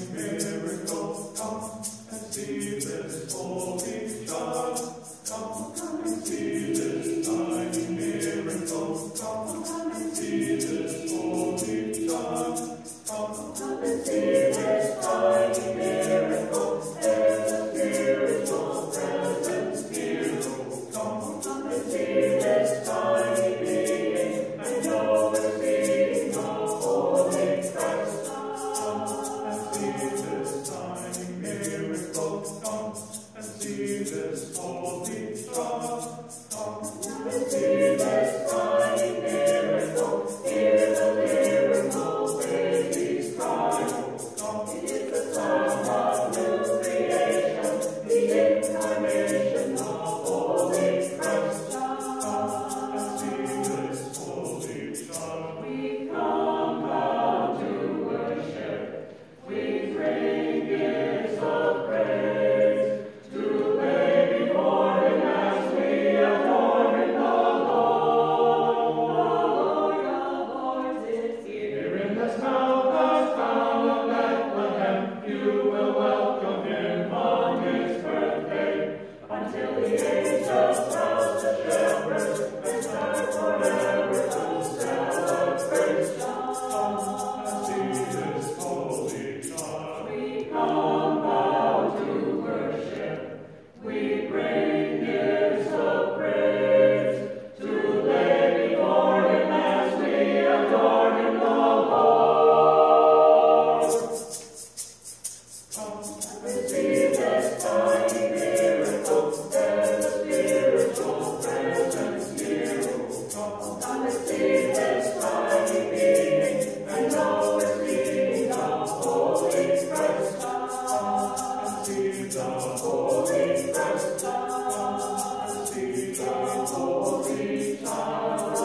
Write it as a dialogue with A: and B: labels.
A: miracle, come and see this holy child. Come and see this tiny miracle, come and see this holy child. Come and see this tiny miracle, there's a spiritual presence here. Come and see this tiny being, and know it's being the Holy Christ. Come and see this tiny miracle, come and see this holy child. Come and see this tiny miracle, hear the lyrical babies cry. It is the song of new creation, the incarnation of Holy Christ. Come and see this holy child. We come now to worship, we bring gifts of praise, to lay before Him as we adore Him. The Lord of Lords is here. Here in this mountainous town of Bethlehem, you will welcome Him on His birthday, until the angels rouse the shepherds and start forever to celebrate. Come and see this holy child. We come now to worship, we bring gifts of praise, to lay before Him as we adore Him, the Lord. Come and see this tiny miracle, there's a spiritual presence here. Come and see this tiny being, and know it's being the Holy Christ. Come and see the Holy Christ. Come and see the Holy Child.